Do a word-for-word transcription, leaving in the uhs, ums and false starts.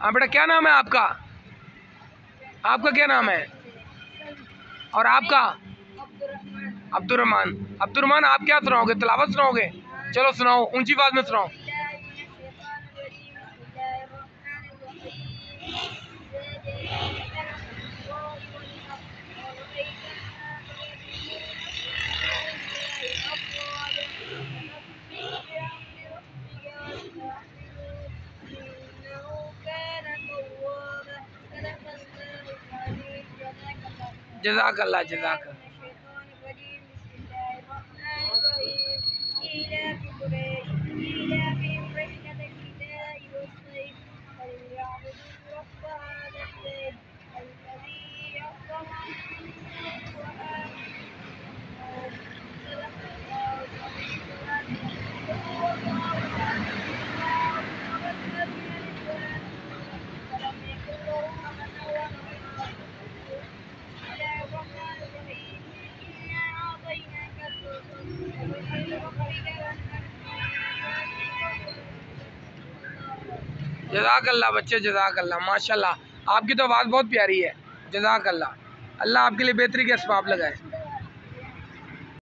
हाँ बेटा, क्या नाम है आपका? आपका क्या नाम है? और आपका? अब्दुर्रहमान। अब्दुर्रहमान, आप क्या सुनाओगे? तिलावत सुनाओगे? चलो सुनाओ, ऊंची आवाज में सुनाओ। जज़ाकल्लाह जज़ाकल्लाह। जज़ाकल्लाह बच्चे, जज़ाकल्लाह, माशाल्लाह। आपकी तो आवाज़ बहुत प्यारी है। जज़ाकल्लाह। अल्लाह आपके लिए बेहतरी के असबाब लगाए।